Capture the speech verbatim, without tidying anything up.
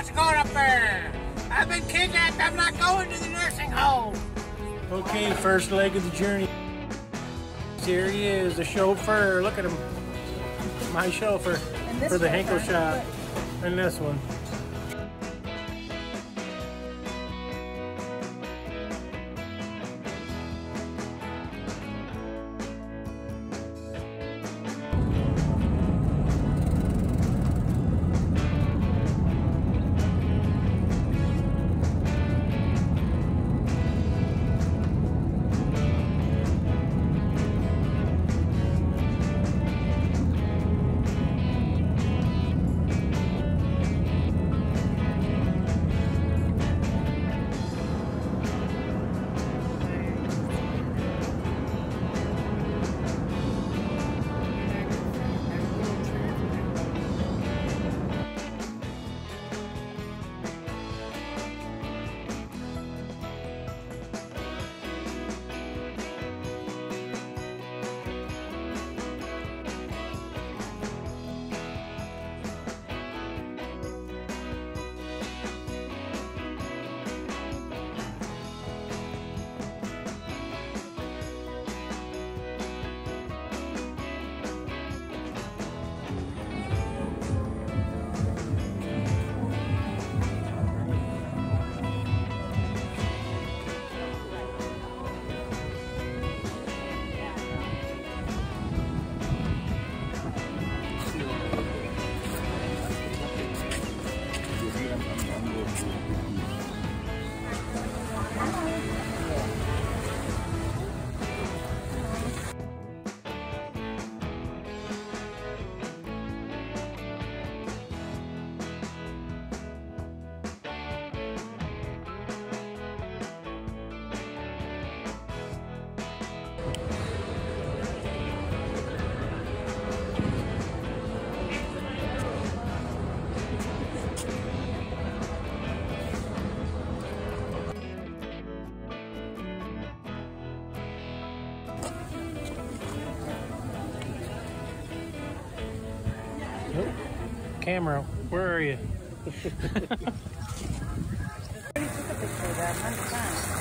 what's going up there? I've been kidnapped. I'm not going to the nursing home. Okay, first leg of the journey. Here he is, the chauffeur. Look at him. My chauffeur for the Henkel shop. And this one. Camera, where are you? I already took a picture of that one time.